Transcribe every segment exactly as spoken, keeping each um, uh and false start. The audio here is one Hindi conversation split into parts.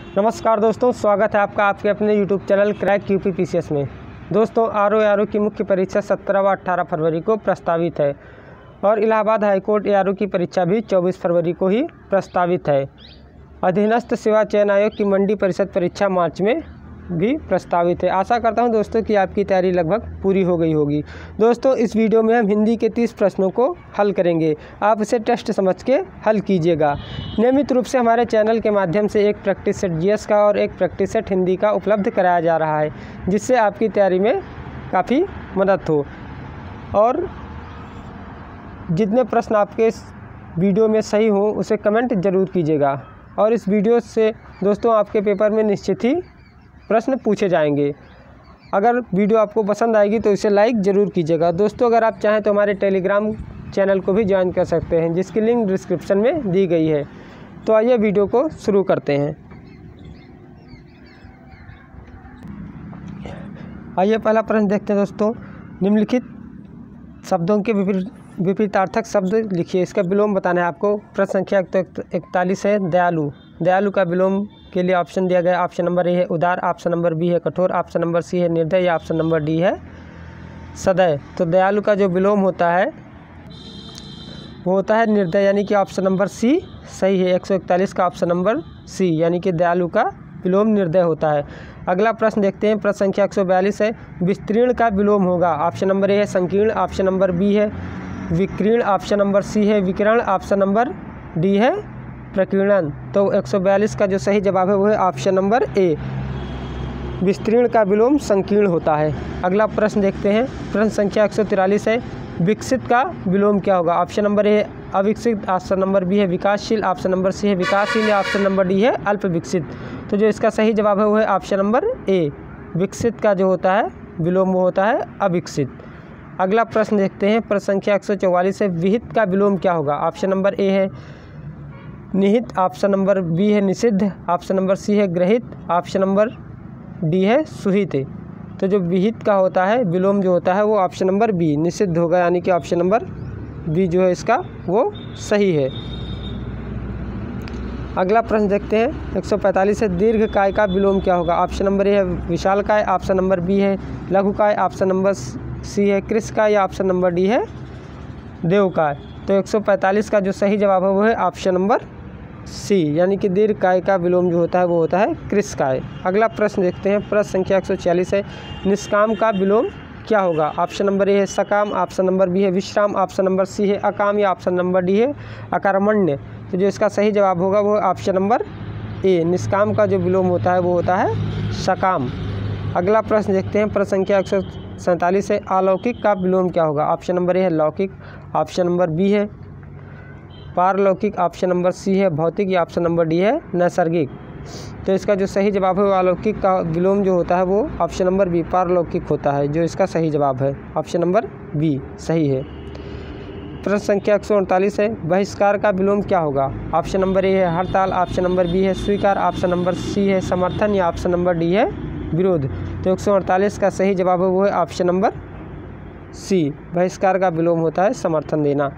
नमस्कार दोस्तों, स्वागत है आपका आपके अपने YouTube channel Crack UP PCS में। दोस्तों, आरओ एआरओ की मुख्य परीक्षा सत्रह व अट्ठारह फरवरी को प्रस्तावित है और इलाहाबाद हाईकोर्ट एआरओ की परीक्षा भी चौबीस फरवरी को ही प्रस्तावित है। अधीनस्थ सेवा चयन आयोग की मंडी परिषद परीक्षा मार्च में भी प्रस्तावित है। आशा करता हूं दोस्तों कि आपकी तैयारी लगभग पूरी हो गई होगी। दोस्तों, इस वीडियो में हम हिंदी के तीस प्रश्नों को हल करेंगे। आप इसे टेस्ट समझ के हल कीजिएगा। नियमित रूप से हमारे चैनल के माध्यम से एक प्रैक्टिस सेट जीएस का और एक प्रैक्टिस सेट हिंदी का उपलब्ध कराया जा रहा है, जिससे आपकी तैयारी में काफ़ी मदद हो। और जितने प्रश्न आपके इस वीडियो में सही हो उसे कमेंट ज़रूर कीजिएगा। और इस वीडियो से दोस्तों आपके पेपर में निश्चित ही प्रश्न पूछे जाएंगे। अगर वीडियो आपको पसंद आएगी तो इसे लाइक ज़रूर कीजिएगा। दोस्तों, अगर आप चाहें तो हमारे टेलीग्राम चैनल को भी ज्वाइन कर सकते हैं, जिसकी लिंक डिस्क्रिप्शन में दी गई है। तो आइए वीडियो को शुरू करते हैं। आइए पहला प्रश्न देखते हैं दोस्तों। निम्नलिखित शब्दों के विपरीत विपरीतार्थक शब्द लिखिए। इसका विलोम बताना है आपको। प्रश्न संख्या इकतालीस है दयालु। दयालु का विलोम के लिए ऑप्शन दिया गया। ऑप्शन नंबर ए है उदार, ऑप्शन नंबर बी है कठोर, ऑप्शन नंबर सी है निर्दय या ऑप्शन नंबर डी है सदैव। तो दयालु का जो विलोम होता है वो होता है निर्दय, यानी कि ऑप्शन नंबर सी सही है। एक सौ इकतालीस का ऑप्शन नंबर सी, यानी कि दयालु का विलोम निर्दय होता है। अगला प्रश्न देखते हैं। प्रश्न संख्या एक सौ बयालीस है विस्तीर्ण का विलोम होगा। ऑप्शन नंबर ए है संकीर्ण, ऑप्शन नंबर बी है विकीर्ण, ऑप्शन नंबर सी है विकिरण, ऑप्शन नंबर डी है प्रकीर्णन। तो एक सौ बयालीस का जो सही जवाब है वो है ऑप्शन नंबर ए, विस्तीर्ण का विलोम संकीर्ण होता है। अगला प्रश्न देखते हैं। प्रश्न संख्या एक सौ तिरालीस है विकसित का विलोम क्या होगा। ऑप्शन नंबर ए है अविकसित, ऑप्शन नंबर बी है विकासशील, ऑप्शन नंबर सी है विकासहीन या ऑप्शन नंबर डी है अल्प विकसित। तो जो इसका सही जवाब है वो है ऑप्शन नंबर ए, विकसित का जो होता है विलोम वो होता है अविकसित। अगला प्रश्न देखते हैं। प्रश्न संख्या एक सौ चौवालीस है विहित का विलोम क्या होगा। ऑप्शन नंबर ए है निहित, ऑप्शन नंबर बी है निषिद्ध, ऑप्शन नंबर सी है ग्रहित, ऑप्शन नंबर डी है सुहित। तो जो विहित का होता है विलोम जो होता है वो ऑप्शन नंबर बी निषिद्ध होगा, यानी कि ऑप्शन नंबर बी जो है इसका वो सही है। अगला प्रश्न देखते हैं। एक सौ पैंतालीस है दीर्घ काय का विलोम क्या होगा। ऑप्शन नंबर ए है विशाल काय, ऑप्शन नंबर बी है लघु काय, ऑप्शन नंबर सी है कृश काय या ऑप्शन नंबर डी है देव काय। तो एक सौ पैंतालीस का जो सही जवाब है वो है ऑप्शन नंबर सी, यानी कि दीर्घ काय का विलोम जो होता है वो होता है कृश काय। अगला प्रश्न देखते हैं। प्रश्न संख्या एक सौ छियालीस है निष्काम का विलोम क्या होगा। ऑप्शन नंबर ए है सकाम, ऑप्शन नंबर बी है विश्राम, ऑप्शन नंबर सी है अकाम या ऑप्शन नंबर डी है अकर्मण्य। तो जो इसका सही जवाब होगा वो ऑप्शन नंबर ए, निष्काम का जो विलोम होता है वो होता है सकाम। अगला प्रश्न देखते हैं। प्रश्न संख्या एक सौ सैंतालीस है अलौकिक का विलोम क्या होगा। ऑप्शन नंबर ए है लौकिक, ऑप्शन नंबर बी है पारलौकिक, ऑप्शन नंबर सी है भौतिक या ऑप्शन नंबर डी है नैसर्गिक। तो इसका जो सही जवाब है वो अलौकिक का विलोम जो होता है वो ऑप्शन नंबर बी पारलौकिक होता है। जो इसका सही जवाब है ऑप्शन नंबर बी सही है। प्रश्न संख्या एक सौ अड़तालीस है बहिष्कार का विलोम क्या होगा। ऑप्शन नंबर ए है हड़ताल, ऑप्शन नंबर बी है स्वीकार, ऑप्शन नंबर सी है समर्थन या ऑप्शन नंबर डी है विरोध। तो एक सौ अड़तालीस का सही जवाब है वो है ऑप्शन नंबर सी, बहिष्कार का विलोम होता है समर्थन देना।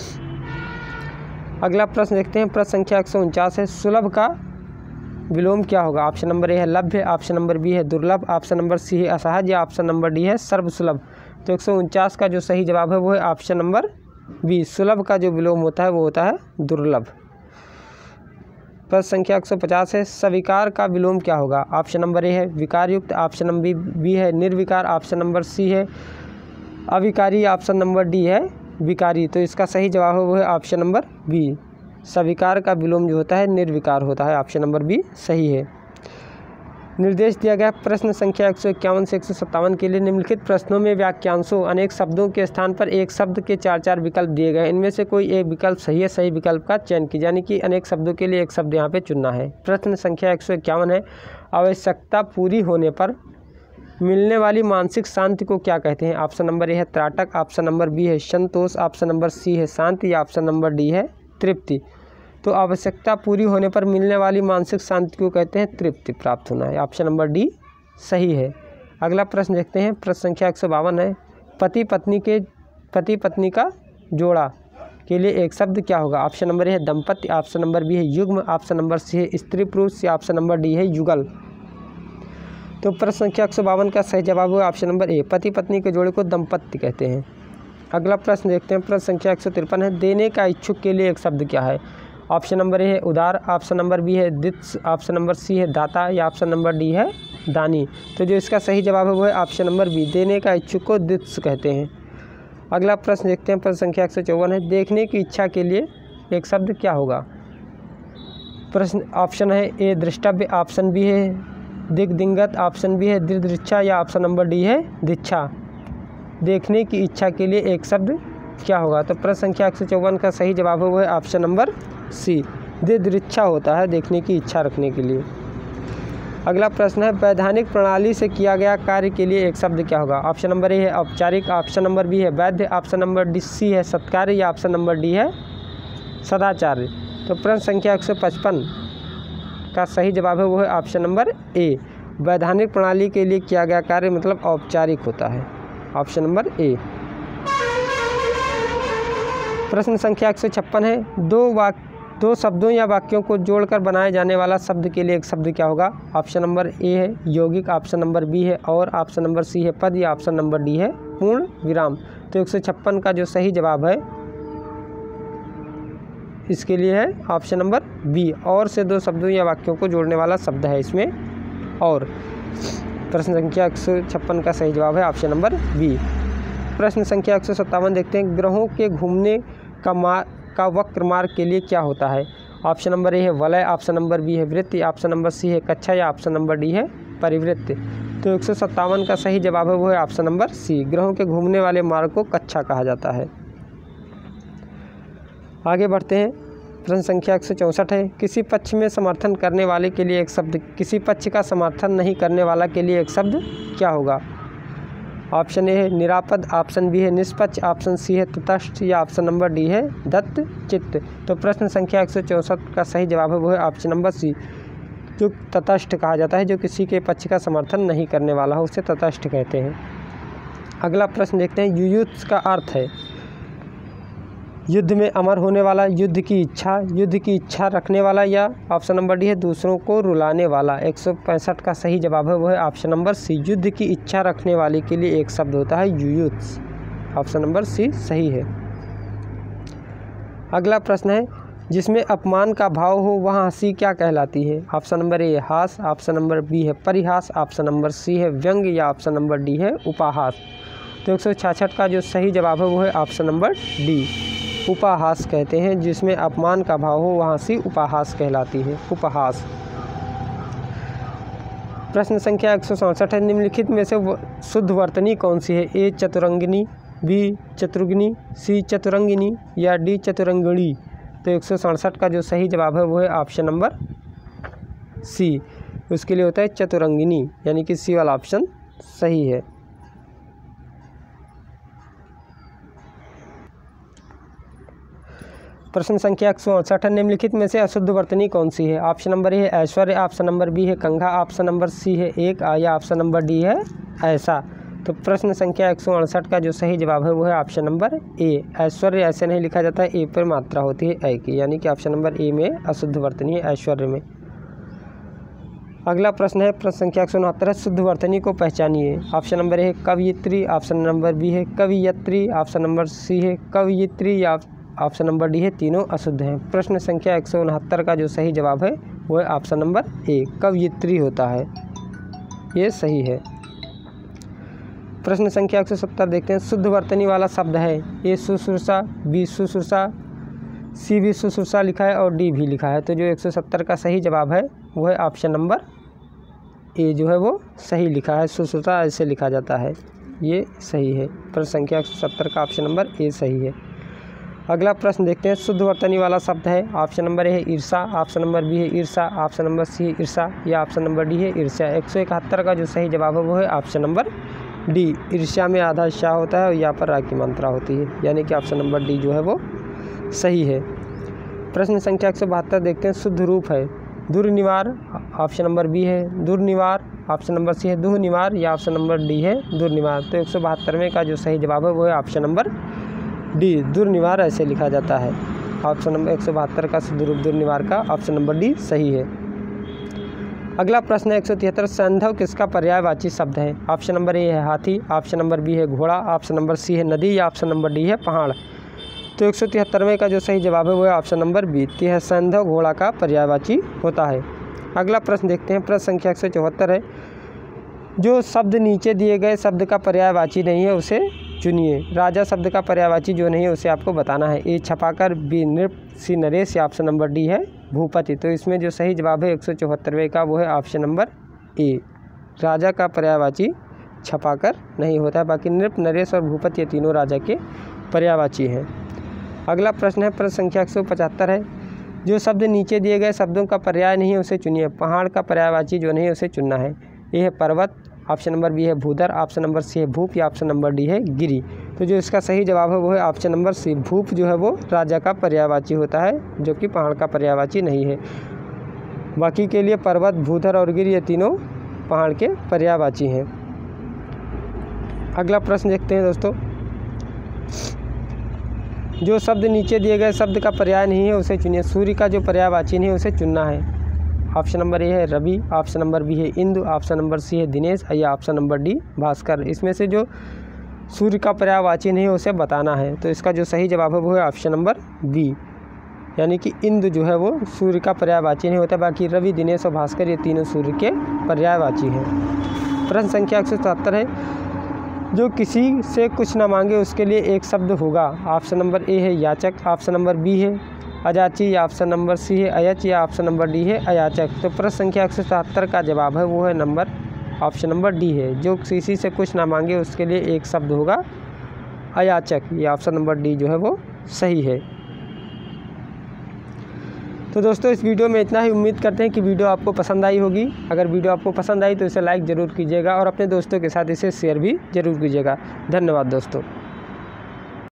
अगला प्रश्न देखते हैं। प्रश्न संख्या एक सौ उनचास है सुलभ का विलोम क्या होगा। ऑप्शन नंबर ए है लभ्य, ऑप्शन नंबर बी है दुर्लभ, ऑप्शन नंबर सी है असहज या ऑप्शन नंबर डी है सर्वसुलभ। तो एक सौ उनचास का जो सही जवाब है वो है ऑप्शन नंबर बी, सुलभ का जो विलोम होता है वो होता है दुर्लभ। प्रश्न संख्या एक सौ पचास है स्वीकार का विलोम क्या होगा। ऑप्शन नंबर ए है विकार युक्त, ऑप्शन नंबर बी है निर्विकार, ऑप्शन नंबर सी है अविकारी, ऑप्शन नंबर डी है विकारी। तो इसका सही जवाब है वो है ऑप्शन नंबर बी, स्वीकार का विलोम जो होता है निर्विकार होता है। ऑप्शन नंबर बी सही है। निर्देश दिया गया प्रश्न संख्या एक सौ इक्यावन से एक सौ सत्तावन के लिए निम्नलिखित प्रश्नों में वाक्यांशों अनेक शब्दों के स्थान पर एक शब्द के चार चार विकल्प दिए गए। इनमें से कोई एक विकल्प सही है, सही विकल्प का चयन कीजिए, यानी कि अनेक शब्दों के लिए एक शब्द यहाँ पे चुनना है। प्रश्न संख्या एक सौ इक्यावन है आवश्यकता पूरी होने पर मिलने वाली मानसिक शांति को क्या कहते हैं। ऑप्शन नंबर ए है त्राटक, ऑप्शन नंबर बी है संतोष, ऑप्शन नंबर सी है शांति या ऑप्शन नंबर डी है तृप्ति। तो आवश्यकता पूरी होने पर मिलने वाली मानसिक शांति को कहते हैं तृप्ति प्राप्त होना है। ऑप्शन नंबर डी सही है। अगला प्रश्न देखते हैं। प्रश्न संख्या एक सौ बावन है पति पत्नी के पति पत्नी का जोड़ा के लिए एक शब्द क्या होगा? ऑप्शन नंबर ए है दंपत्ति, ऑप्शन नंबर बी है युग्म, ऑप्शन नंबर सी है स्त्री पुरुष या ऑप्शन नंबर डी है युगल। तो प्रश्न संख्या एक सौ बावन का सही जवाब होगा ऑप्शन नंबर ए, पति पत्नी के जोड़े को दंपत्ति कहते हैं। अगला प्रश्न देखते हैं, प्रश्न संख्या एक सौ तिरपन है, देने का इच्छुक के लिए एक शब्द क्या है? ऑप्शन नंबर ए है उदार, ऑप्शन नंबर बी है दित्स, ऑप्शन नंबर सी है दाता या ऑप्शन नंबर डी है दानी। तो जो इसका सही जवाब है वो है ऑप्शन नंबर बी, देने का इच्छुक को दित्स कहते हैं। अगला प्रश्न देखते हैं, प्रश्न संख्या एक सौ चौवन है, देखने की इच्छा के लिए एक शब्द क्या होगा? प्रश्न ऑप्शन है ए दृष्टव्य, ऑप्शन बी है दिग्दिंगत, ऑप्शन बी है दृदृच्छा या ऑप्शन नंबर डी है दिच्छा। देखने की इच्छा के लिए एक शब्द क्या होगा? तो प्रश्न संख्या एक सौ चौवन का सही जवाब है वो है ऑप्शन नंबर सी, दृदृच्छा होता है देखने की इच्छा रखने के लिए। अगला प्रश्न है, वैधानिक प्रणाली से किया गया कार्य के लिए एक शब्द क्या होगा? ऑप्शन नंबर ए है औपचारिक, ऑप्शन नंबर बी है वैध, ऑप्शन नंबर डी सी है सत्कार्य या ऑप्शन नंबर डी है सदाचार्य। तो प्रश्न संख्या एक सौ पचपन का सही जवाब है वो है ऑप्शन नंबर ए, वैधानिक प्रणाली के लिए किया गया कार्य मतलब औपचारिक होता है, ऑप्शन नंबर ए। प्रश्न संख्या एक सौ छप्पन है, दो वाक्य दो शब्दों या वाक्यों को जोड़कर बनाए जाने वाला शब्द के लिए एक शब्द क्या होगा? ऑप्शन नंबर ए है यौगिक, ऑप्शन नंबर बी है और, ऑप्शन नंबर सी है पद या ऑप्शन नंबर डी है पूर्ण विराम। तो एक सौ छप्पन का जो सही जवाब है इसके लिए है ऑप्शन नंबर बी, और से दो शब्दों या वाक्यों को जोड़ने वाला शब्द है इसमें और। प्रश्न संख्या एक सौ छप्पन का सही जवाब है ऑप्शन नंबर बी। प्रश्न संख्या एक सौ सत्तावन देखते हैं, ग्रहों के घूमने का मार्ग का वक्र मार्ग के लिए क्या होता है? ऑप्शन नंबर ए है वलय, ऑप्शन नंबर बी है वृत्त, ऑप्शन नंबर सी है कक्षा या ऑप्शन नंबर डी है परिवृत्त। तो एक सौ सत्तावन का सही जवाब है वो है ऑप्शन नंबर सी, ग्रहों के घूमने वाले मार्ग को कक्षा कहा जाता है। आगे बढ़ते हैं, प्रश्न संख्या एक सौ चौंसठ है, किसी पक्ष में समर्थन करने वाले के लिए एक शब्द, किसी पक्ष का समर्थन नहीं करने वाला के लिए एक शब्द क्या होगा? ऑप्शन ए है निरापद, ऑप्शन बी है निष्पक्ष, ऑप्शन सी है तटस्थ या ऑप्शन नंबर डी है दत्त चित्त। तो प्रश्न संख्या एक सौ चौंसठ का सही जवाब है वो है ऑप्शन नंबर सी, जो तटस्थ कहा जाता है, जो किसी के पक्ष का समर्थन नहीं करने वाला हो उसे तटस्थ कहते हैं। अगला प्रश्न देखते हैं, युयुत्स का अर्थ है युद्ध में अमर होने वाला, युद्ध की इच्छा, युद्ध की इच्छा रखने वाला या ऑप्शन नंबर डी है दूसरों को रुलाने वाला। एक सौ पैंसठ का सही जवाब है वो है ऑप्शन नंबर सी, युद्ध की इच्छा रखने वाले के लिए एक शब्द होता है युयुत्स, ऑप्शन नंबर सी सही है। अगला प्रश्न है, जिसमें अपमान का भाव हो वहाँ हंसी क्या कहलाती है? ऑप्शन नंबर ए हास, ऑप्शन नंबर बी है परिहास, ऑप्शन नंबर सी है व्यंग्य या ऑप्शन नंबर डी है उपहास। तो एक सौ छियासठ का जो सही जवाब है वो है ऑप्शन नंबर डी, उपहास कहते हैं, जिसमें अपमान का भाव हो वहाँ सी उपहास कहलाती है, उपहास। प्रश्न संख्या एक सौ सड़सठ है, निम्नलिखित में से शुद्ध वर्तनी कौन सी है? ए चतुरंगिनी, बी चतुर्गिनी, सी चतुरंगिनी या डी चतुरंगिणी। तो एक सौ सड़सठ का जो सही जवाब है वो है ऑप्शन नंबर सी, उसके लिए होता है चतुरंगिनी, यानी कि सी वाला ऑप्शन सही है। प्रश्न संख्या एक सौ अड़सठ है, निम्नलिखित में से अशुद्ध वर्तनी कौन सी है? ऑप्शन नंबर ए है ऐश्वर्य, ऑप्शन नंबर बी है कंघा, ऑप्शन नंबर सी है एक या ऑप्शन नंबर डी है ऐसा। तो प्रश्न संख्या एक सौ अड़सठ का जो सही जवाब है वो है ऑप्शन नंबर ए, ऐश्वर्य ऐसे नहीं लिखा जाता है, ए पर मात्रा होती है ए की, यानी कि ऑप्शन नंबर ए में अशुद्ध वर्तनी है ऐश्वर्य में। अगला प्रश्न है, प्रश्न संख्या एक सौ उनहत्तर है, शुद्ध वर्तनी को पहचानिए। ऑप्शन नंबर ए है कवयित्री, ऑप्शन नंबर बी है कवियत्री, ऑप्शन नंबर सी है कवयित्री या ऑप्शन नंबर डी है तीनों अशुद्ध हैं। प्रश्न संख्या एक सौ उनहत्तर का जो सही जवाब है वो है ऑप्शन नंबर ए, कवयित्री होता है, ये सही है। प्रश्न संख्या एक सौ सत्तर देखते हैं, शुद्ध वर्तनी वाला शब्द है, ए शुश्रूषा, बी शुश्रूषा, सी भी शुश्रूषा लिखा है और डी भी लिखा है। तो जो एक सौ सत्तर का सही जवाब है वो है ऑप्शन नंबर ए, जो है वो सही लिखा है, शुश्रूषा ऐसे लिखा जाता है, ये सही है। प्रश्न संख्या एक सौ सत्तर का ऑप्शन नंबर ए सही है। अगला प्रश्न देखते हैं, शुद्ध वर्तनी वाला शब्द है, ऑप्शन नंबर ए है ईर्षा, ऑप्शन नंबर बी है ईर्षा, ऑप्शन नंबर सी है ईर्षा या ऑप्शन नंबर डी है ईर्ष्या। एक सौ इकहत्तर का जो सही जवाब है वो है ऑप्शन नंबर डी, ईर्ष्या में आधा शाह होता है और यहाँ पर रा की मात्रा होती है, यानी कि ऑप्शन नंबर डी जो है वो सही है। प्रश्न संख्या एक सौ बहत्तर देखते हैं, शुद्ध रूप है दुर्निवार, ऑप्शन नंबर बी है दुर्निवार, ऑप्शन नंबर सी है दुहनिवार या ऑप्शन नंबर डी है दुर्निवार। तो एक सौ बहत्तर में का जो सही जवाब है वो है ऑप्शन नंबर डी दुर्निवार ऐसे लिखा जाता है। ऑप्शन नंबर एक सौ बहत्तर का दुरुप दुर्निवार का ऑप्शन नंबर डी सही है। अगला प्रश्न है एक सौ तिहत्तर, सैंधव किसका पर्यायवाची शब्द है? ऑप्शन नंबर ए है हाथी, ऑप्शन नंबर बी है घोड़ा, ऑप्शन नंबर सी है नदी या ऑप्शन नंबर डी है पहाड़। तो एक सौ तिहत्तरवें का जो सही जवाब है वो है ऑप्शन नंबर बी, यह सैंधव घोड़ा का पर्यायवाची होता है। अगला प्रश्न देखते हैं, प्रश्न संख्या एक सौ चौहत्तर है, जो शब्द नीचे दिए गए शब्द का पर्यायवाची नहीं है उसे चुनिए। राजा शब्द का पर्यायवाची जो नहीं है उसे आपको बताना है। ए छपाकर, बी नृप, सी नरेश या ऑप्शन नंबर डी है भूपति। तो इसमें जो सही जवाब है एक सौ चौहत्तरवें का वो है ऑप्शन नंबर ए, राजा का पर्यायवाची छपाकर नहीं होता है। बाकी नृप, नरेश और भूपति ये तीनों राजा के पर्यायवाची हैं। अगला प्रश्न है, प्रश्न संख्या एक सौ पचहत्तर है, जो शब्द नीचे दिए गए शब्दों का पर्याय नहीं है उसे चुनिए। पहाड़ का पर्यायवाची जो नहीं है उसे चुनना है। ए है पर्वत, ऑप्शन नंबर बी है भूधर, ऑप्शन नंबर सी है भूप या ऑप्शन नंबर डी है गिरी। तो जो इसका सही जवाब है वो है ऑप्शन नंबर सी, भूप जो है वो राजा का पर्यायवाची होता है, जो कि पहाड़ का पर्यायवाची नहीं है। बाकी के लिए पर्वत, भूधर और गिरी ये तीनों पहाड़ के पर्यायवाची हैं। अगला प्रश्न देखते हैं दोस्तों, जो शब्द नीचे दिए गए शब्द का पर्याय नहीं है उसे चुनिए। सूर्य का जो पर्यायवाची नहीं है उसे चुनना है। ऑप्शन नंबर ए है रवि, ऑप्शन नंबर बी है इंदु, ऑप्शन नंबर सी है दिनेश या ऑप्शन नंबर डी भास्कर। इसमें से जो सूर्य का पर्यायवाची नहीं है उसे बताना है। तो इसका जो सही जवाब है वो है ऑप्शन नंबर बी, यानी कि इंदु जो है वो सूर्य का पर्यायवाची नहीं होता। बाकी रवि, दिनेश और भास्कर ये तीनों सूर्य के पर्यायवाची हैं। प्रश्न संख्या एक सौ सतहत्तर है, जो किसी से कुछ न मांगे उसके लिए एक शब्द होगा। ऑप्शन नंबर ए है याचक, ऑप्शन नंबर बी है अजाची या ऑप्शन नंबर सी है अयच या ऑप्शन नंबर डी है अयाचक। तो प्रश्न संख्या एक सौ सतहत्तर का जवाब है वो है नंबर ऑप्शन नंबर डी है, जो किसी से कुछ ना मांगे उसके लिए एक शब्द होगा अयाचक। ये ऑप्शन नंबर डी जो है वो सही है। तो दोस्तों इस वीडियो में इतना ही। उम्मीद करते हैं कि वीडियो आपको पसंद आई होगी। अगर वीडियो आपको पसंद आई तो इसे लाइक ज़रूर कीजिएगा और अपने दोस्तों के साथ इसे शेयर भी ज़रूर कीजिएगा। धन्यवाद दोस्तों।